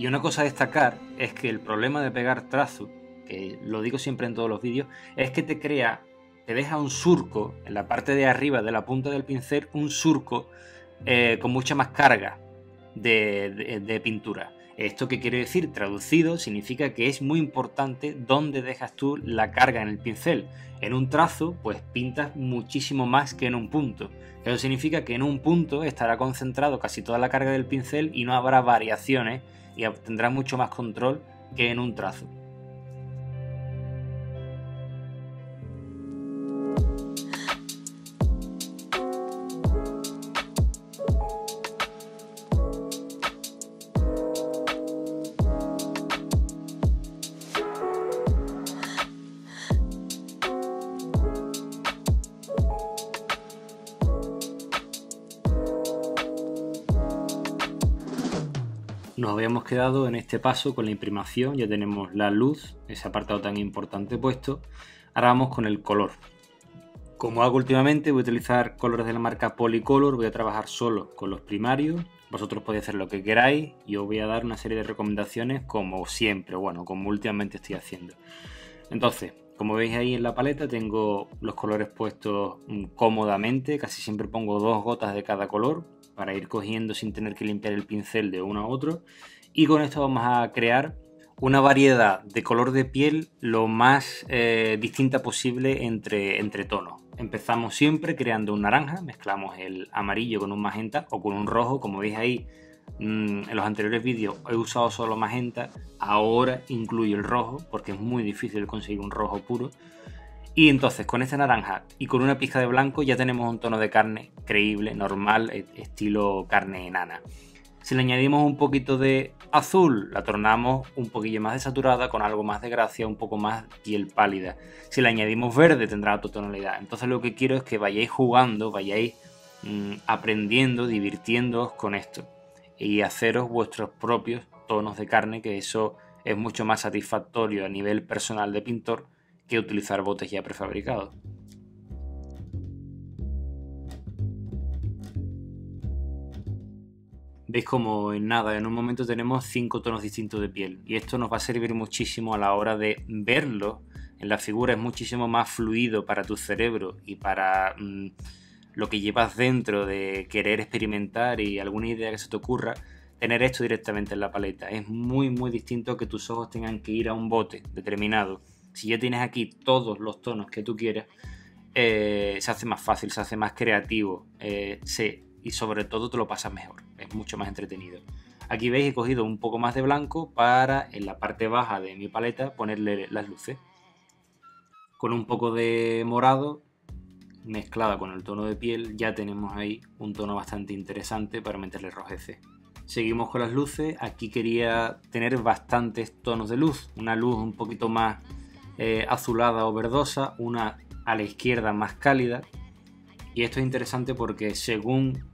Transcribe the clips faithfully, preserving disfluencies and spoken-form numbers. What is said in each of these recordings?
Y una cosa a destacar es que el problema de pegar trazo, que lo digo siempre en todos los vídeos, es que te crea, te deja un surco en la parte de arriba de la punta del pincel, un surco eh, con mucha más carga de, de, de pintura. ¿Esto qué quiere decir? Traducido, significa que es muy importante dónde dejas tú la carga en el pincel. En un trazo, pues pintas muchísimo más que en un punto. Eso significa que en un punto estará concentrado casi toda la carga del pincel y no habrá variaciones y tendrás mucho más control que en un trazo. Nos habíamos quedado en este paso con la imprimación, ya tenemos la luz, ese apartado tan importante puesto. Ahora vamos con el color. Como hago últimamente, voy a utilizar colores de la marca Polycolor, voy a trabajar solo con los primarios. Vosotros podéis hacer lo que queráis, yo voy a dar una serie de recomendaciones como siempre, bueno, como últimamente estoy haciendo. Entonces, como veis ahí en la paleta tengo los colores puestos cómodamente, casi siempre pongo dos gotas de cada color para ir cogiendo sin tener que limpiar el pincel de uno a otro, y con esto vamos a crear una variedad de color de piel lo más eh, distinta posible entre, entre tonos. Empezamos siempre creando un naranja, mezclamos el amarillo con un magenta o con un rojo, como veis ahí. En los anteriores vídeos he usado solo magenta, ahora incluyo el rojo porque es muy difícil conseguir un rojo puro. Y entonces con este naranja y con una pizca de blanco ya tenemos un tono de carne creíble, normal, estilo carne enana. Si le añadimos un poquito de azul, la tornamos un poquillo más desaturada, con algo más de gracia, un poco más piel pálida. Si le añadimos verde tendrá otra tonalidad. Entonces lo que quiero es que vayáis jugando, vayáis mmm, aprendiendo, divirtiéndoos con esto y haceros vuestros propios tonos de carne, que eso es mucho más satisfactorio a nivel personal de pintor que utilizar botes ya prefabricados. Veis como en nada, en un momento tenemos cinco tonos distintos de piel, y esto nos va a servir muchísimo a la hora de verlo en la figura. Es muchísimo más fluido para tu cerebro y para mmm, lo que llevas dentro de querer experimentar y alguna idea que se te ocurra. Tener esto directamente en la paleta es muy muy distinto que tus ojos tengan que ir a un bote determinado. Si ya tienes aquí todos los tonos que tú quieras, eh, se hace más fácil, se hace más creativo, eh, se, y sobre todo te lo pasas mejor, es mucho más entretenido. Aquí veis, he cogido un poco más de blanco para en la parte baja de mi paleta ponerle las luces. Con un poco de morado mezclada con el tono de piel ya tenemos ahí un tono bastante interesante para meterle rojeces. Seguimos con las luces. Aquí quería tener bastantes tonos de luz, una luz un poquito más eh, azulada o verdosa, una a la izquierda más cálida, y esto es interesante porque según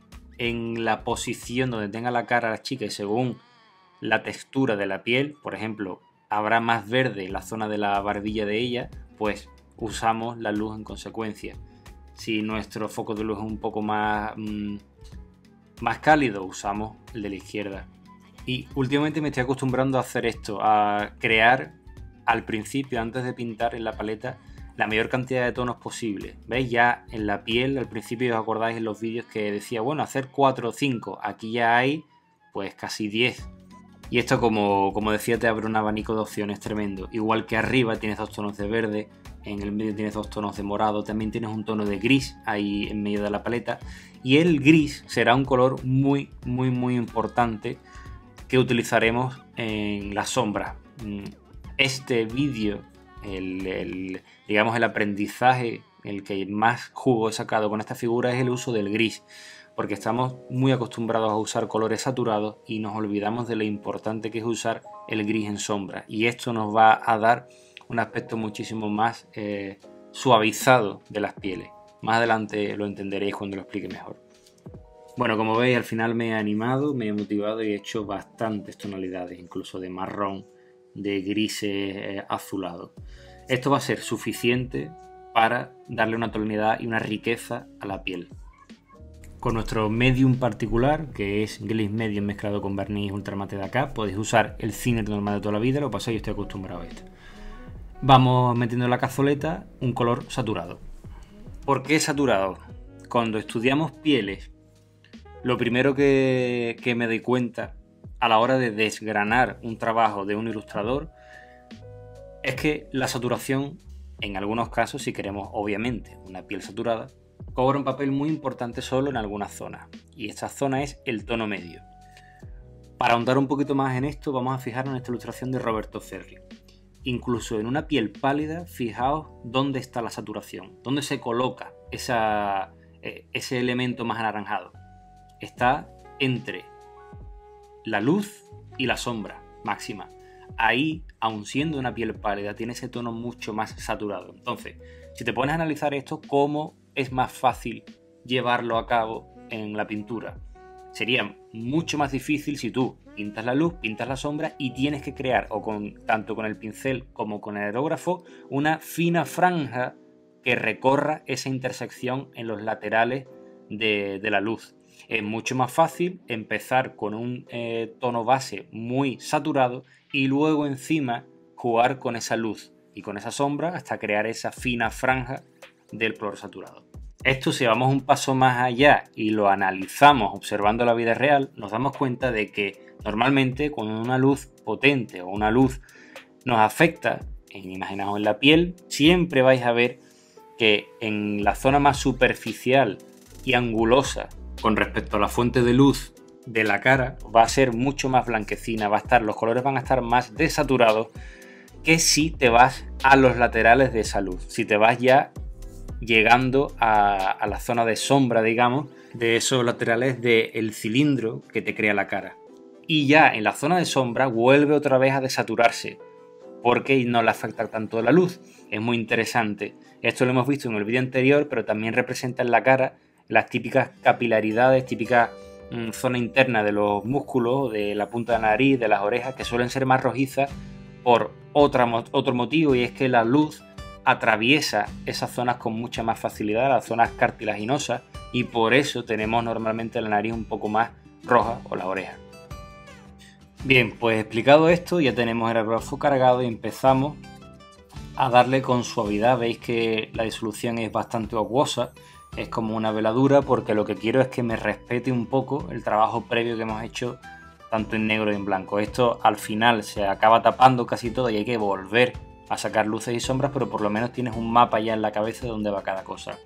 en la posición donde tenga la cara la chica y según la textura de la piel, por ejemplo, habrá más verde en la zona de la barbilla de ella, pues usamos la luz en consecuencia. Si nuestro foco de luz es un poco más mmm, más cálido, usamos el de la izquierda. Y últimamente me estoy acostumbrando a hacer esto, a crear al principio, antes de pintar en la paleta, la mayor cantidad de tonos posible. ¿Veis? Ya en la piel, al principio os acordáis en los vídeos que decía, bueno, hacer cuatro o cinco, aquí ya hay pues casi diez. Y esto, como, como decía, te abre un abanico de opciones tremendo. Igual que arriba tienes dos tonos de verde, en el medio tienes dos tonos de morado, también tienes un tono de gris ahí en medio de la paleta. Y el gris será un color muy, muy, muy importante que utilizaremos en la sombra. Este vídeo, el, el, digamos el aprendizaje, el que más jugo he sacado con esta figura es el uso del gris, porque estamos muy acostumbrados a usar colores saturados y nos olvidamos de lo importante que es usar el gris en sombra, y esto nos va a dar un aspecto muchísimo más eh, suavizado de las pieles. Más adelante lo entenderéis cuando lo explique mejor. Bueno, como veis, al final me he animado, me he motivado y he hecho bastantes tonalidades, incluso de marrón, de grises eh, azulados. Esto va a ser suficiente para darle una tonalidad y una riqueza a la piel. Con nuestro medium particular, que es Gliss Medium mezclado con barniz ultramate de acá, podéis usar el thinner normal de toda la vida, lo que pasa es que yo estoy acostumbrado a esto. Vamos metiendo en la cazoleta un color saturado. ¿Por qué saturado? Cuando estudiamos pieles, lo primero que, que me doy cuenta a la hora de desgranar un trabajo de un ilustrador es que la saturación, en algunos casos, si queremos obviamente una piel saturada, cobra un papel muy importante solo en algunas zonas, y esta zona es el tono medio. Para ahondar un poquito más en esto, vamos a fijarnos en esta ilustración de Roberto Ferri. Incluso en una piel pálida, fijaos dónde está la saturación, dónde se coloca esa, ese elemento más anaranjado. Está entre la luz y la sombra máxima. Ahí, aun siendo una piel pálida, tiene ese tono mucho más saturado. Entonces, si te pones a analizar esto, ¿cómo es más fácil llevarlo a cabo en la pintura? Sería mucho más difícil si tú pintas la luz, pintas la sombra y tienes que crear, o con, tanto con el pincel como con el aerógrafo, una fina franja que recorra esa intersección en los laterales de, de la luz. Es mucho más fácil empezar con un eh, tono base muy saturado y luego encima jugar con esa luz y con esa sombra hasta crear esa fina franja del color saturado. Esto, si vamos un paso más allá y lo analizamos observando la vida real, nos damos cuenta de que normalmente cuando una luz potente o una luz nos afecta, imaginaos en la piel, siempre vais a ver que en la zona más superficial y angulosa con respecto a la fuente de luz de la cara va a ser mucho más blanquecina, va a estar, los colores van a estar más desaturados que si te vas a los laterales de esa luz, si te vas ya llegando a, a la zona de sombra, digamos, de esos laterales del cilindro que te crea la cara. Y ya en la zona de sombra vuelve otra vez a desaturarse, porque no le afecta tanto la luz. Es muy interesante. Esto lo hemos visto en el vídeo anterior, pero también representa en la cara las típicas capilaridades, típicas mmm, zona interna de los músculos, de la punta de la nariz, de las orejas, que suelen ser más rojizas por otra, otro motivo, y es que la luz atraviesa esas zonas con mucha más facilidad, las zonas cartilaginosas, y por eso tenemos normalmente la nariz un poco más roja o las orejas. Bien, pues explicado esto, ya tenemos el aerógrafo cargado y empezamos a darle con suavidad. Veis que la disolución es bastante acuosa, es como una veladura, porque lo que quiero es que me respete un poco el trabajo previo que hemos hecho tanto en negro y en blanco. Esto al final se acaba tapando casi todo y hay que volver a sacar luces y sombras, pero por lo menos tienes un mapa ya en la cabeza de dónde va cada cosa.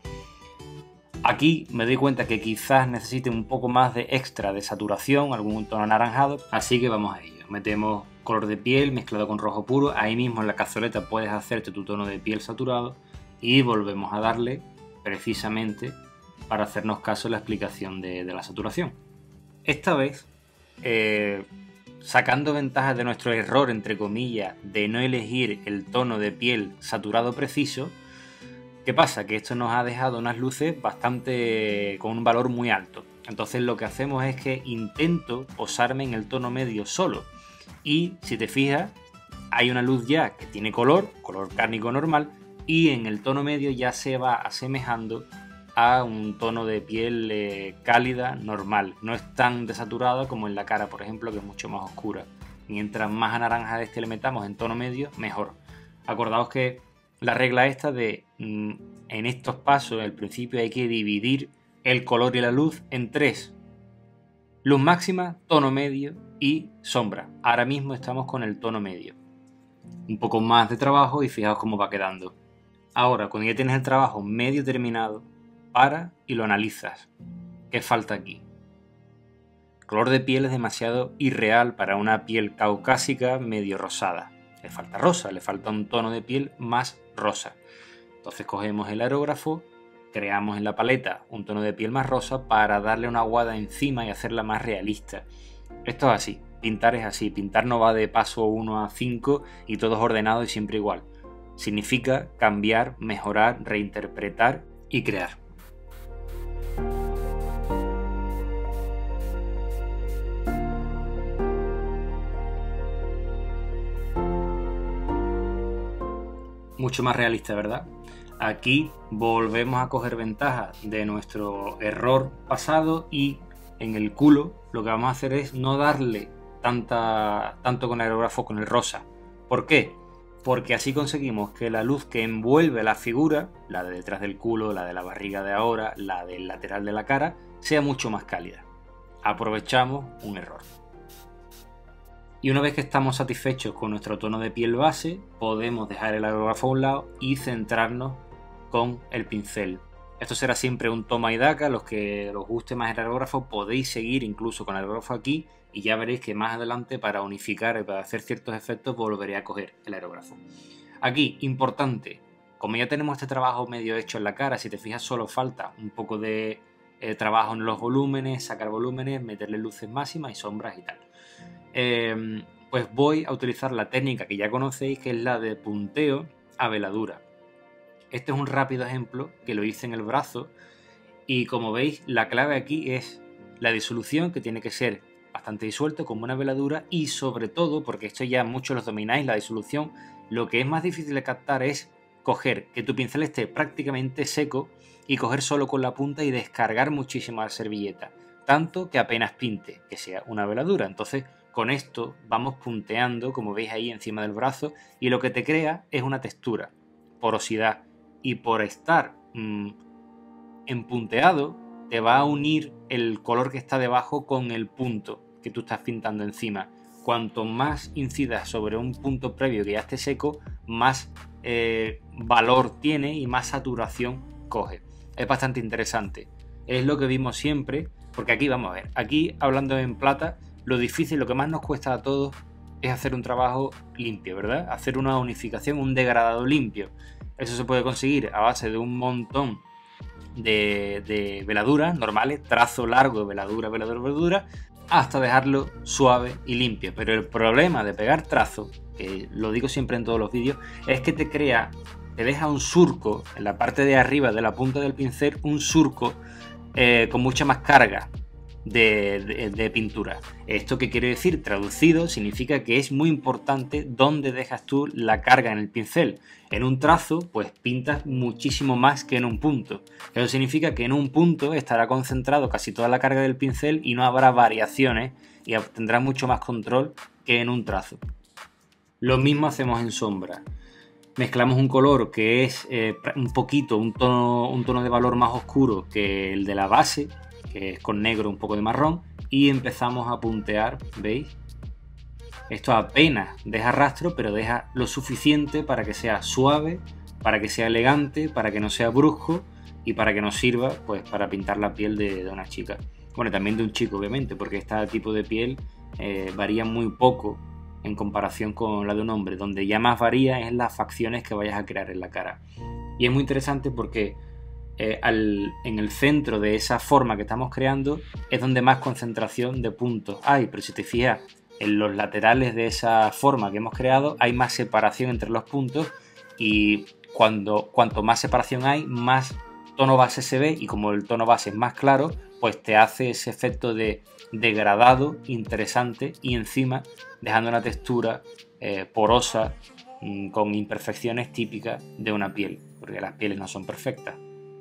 Aquí me doy cuenta que quizás necesite un poco más de extra de saturación, algún tono anaranjado, así que vamos a ello. Metemos color de piel mezclado con rojo puro, ahí mismo en la cazoleta puedes hacerte tu tono de piel saturado y volvemos a darle precisamente para hacernos caso en la explicación de, de la saturación. Esta vez, eh, sacando ventajas de nuestro error, entre comillas, de no elegir el tono de piel saturado preciso, ¿qué pasa? Que esto nos ha dejado unas luces bastante con un valor muy alto. Entonces lo que hacemos es que intento posarme en el tono medio solo. Y si te fijas, hay una luz ya que tiene color, color cárnico normal, y en el tono medio ya se va asemejando a un tono de piel eh, cálida normal. No es tan desaturada como en la cara, por ejemplo, que es mucho más oscura. Mientras más anaranjada de este le metamos en tono medio, mejor. Acordaos que la regla esta de mmm, en estos pasos, al principio hay que dividir el color y la luz en tres. Luz máxima, tono medio y sombra. Ahora mismo estamos con el tono medio. Un poco más de trabajo y fijaos cómo va quedando. Ahora, cuando ya tienes el trabajo medio terminado, para y lo analizas. ¿Qué falta aquí? El color de piel es demasiado irreal para una piel caucásica medio rosada. Le falta rosa, le falta un tono de piel más rosa. Entonces cogemos el aerógrafo, creamos en la paleta un tono de piel más rosa para darle una aguada encima y hacerla más realista. Esto es así, pintar es así, pintar no va de paso uno a cinco y todo es ordenado y siempre igual. Significa cambiar, mejorar, reinterpretar y crear. Mucho más realista, ¿verdad? Aquí volvemos a coger ventaja de nuestro error pasado y en el culo lo que vamos a hacer es no darle tanta, tanto con el aerógrafo con el rosa. ¿Por qué? Porque así conseguimos que la luz que envuelve la figura, la de detrás del culo, la de la barriga de ahora, la del lateral de la cara, sea mucho más cálida. Aprovechamos un error. Y una vez que estamos satisfechos con nuestro tono de piel base, podemos dejar el aerógrafo a un lado y centrarnos con el pincel. Esto será siempre un toma y daca. Los que os guste más el aerógrafo podéis seguir incluso con el aerógrafo aquí y ya veréis que más adelante, para unificar y para hacer ciertos efectos, volveré a coger el aerógrafo. Aquí, importante, como ya tenemos este trabajo medio hecho en la cara, si te fijas solo falta un poco de eh, trabajo en los volúmenes, sacar volúmenes, meterle luces máximas y sombras y tal. Eh, pues voy a utilizar la técnica que ya conocéis, que es la de punteo a veladura. Este es un rápido ejemplo que lo hice en el brazo y como veis la clave aquí es la disolución, que tiene que ser bastante disuelto con buena veladura, y sobre todo, porque esto ya muchos los domináis, la disolución, lo que es más difícil de captar es coger que tu pincel esté prácticamente seco y coger solo con la punta y descargar muchísimo la servilleta, tanto que apenas pinte, que sea una veladura. Entonces con esto vamos punteando, como veis ahí encima del brazo, y lo que te crea es una textura, porosidad, y por estar mmm, empunteado te va a unir el color que está debajo con el punto que tú estás pintando encima. Cuanto más incidas sobre un punto previo que ya esté seco, más eh, valor tiene y más saturación coge. Es bastante interesante. Es lo que vimos siempre, porque aquí vamos a ver, aquí hablando en plata, lo difícil, lo que más nos cuesta a todos es hacer un trabajo limpio, ¿verdad? Hacer una unificación, un degradado limpio. Eso se puede conseguir a base de un montón de, de veladuras normales, trazo largo, veladura, veladura, veladura, hasta dejarlo suave y limpio. Pero el problema de pegar trazo, que lo digo siempre en todos los vídeos, es que te crea, te deja un surco en la parte de arriba de la punta del pincel, un surco eh, con mucha más carga De, de, de pintura. ¿Esto qué quiere decir? Traducido, significa que es muy importante dónde dejas tú la carga en el pincel. En un trazo, pues pintas muchísimo más que en un punto. Eso significa que en un punto estará concentrado casi toda la carga del pincel y no habrá variaciones y tendrás mucho más control que en un trazo. Lo mismo hacemos en sombra. Mezclamos un color que es eh, un poquito, un tono, un tono de valor más oscuro que el de la base, que es con negro, un poco de marrón, y empezamos a puntear, ¿veis? Esto apenas deja rastro, pero deja lo suficiente para que sea suave, para que sea elegante, para que no sea brusco y para que nos sirva pues para pintar la piel de, de una chica. Bueno, también de un chico, obviamente, porque este tipo de piel eh, varía muy poco en comparación con la de un hombre. Donde ya más varía es las facciones que vayas a crear en la cara. Y es muy interesante porque Eh, al, en el centro de esa forma que estamos creando es donde más concentración de puntos hay, pero si te fijas en los laterales de esa forma que hemos creado hay más separación entre los puntos y cuando, cuanto más separación hay, más tono base se ve, y como el tono base es más claro, pues te hace ese efecto de degradado interesante y encima dejando una textura eh, porosa mmm, con imperfecciones típicas de una piel, porque las pieles no son perfectas.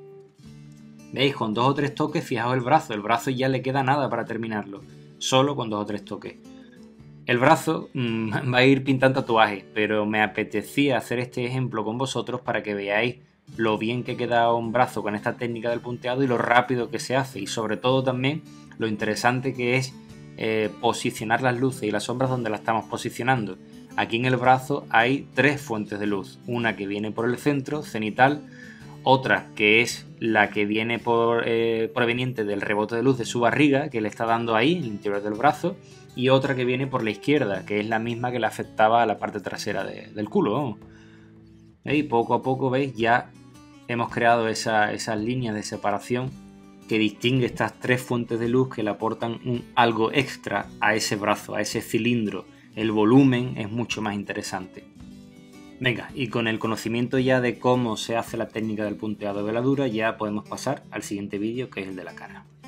¿Veis? Con dos o tres toques, fijaos el brazo. El brazo ya le queda nada para terminarlo. Solo con dos o tres toques. El brazo mmm, va a ir pintando tatuajes, pero me apetecía hacer este ejemplo con vosotros para que veáis lo bien que queda un brazo con esta técnica del punteado y lo rápido que se hace. Y sobre todo también lo interesante que es eh, posicionar las luces y las sombras donde las estamos posicionando. Aquí en el brazo hay tres fuentes de luz. Una que viene por el centro, cenital. Otra que es la que viene por, eh, proveniente del rebote de luz de su barriga, que le está dando ahí, en el interior del brazo, y otra que viene por la izquierda, que es la misma que le afectaba a la parte trasera de, del culo. ¿No? Y poco a poco, veis, ya hemos creado esa, esas líneas de separación que distingue estas tres fuentes de luz que le aportan un, algo extra a ese brazo, a ese cilindro. El volumen es mucho más interesante. Venga, y con el conocimiento ya de cómo se hace la técnica del punteado de veladura, ya podemos pasar al siguiente vídeo, que es el de la cara.